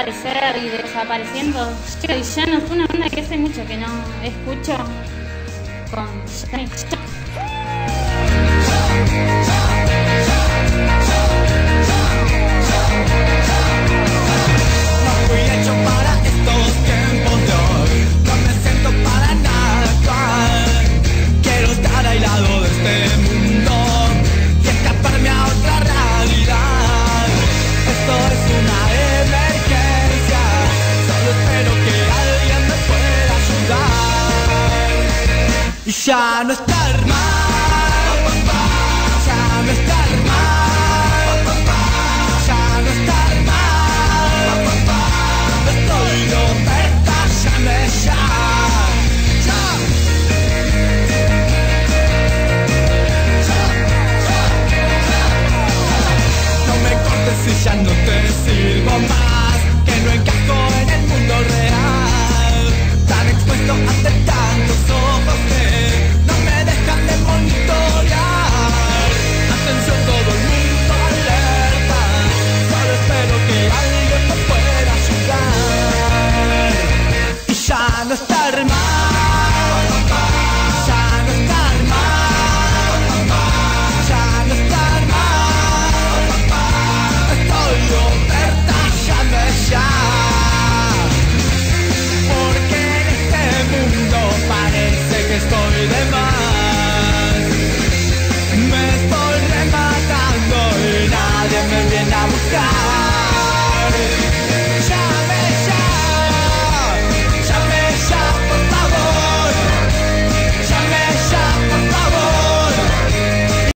aparecer y desapareciendo. Y ya no es una banda que hace mucho que no escucho con Janet Jackson. No fui hecho para estos tiempos de hoy, no me siento para nada actual. Quiero estar aislado de este mundo y escaparme a otra realidad. Esto es una emergencia, solo espero que alguien me pueda ayudar. Y ya no estar mal, ya no estar mal.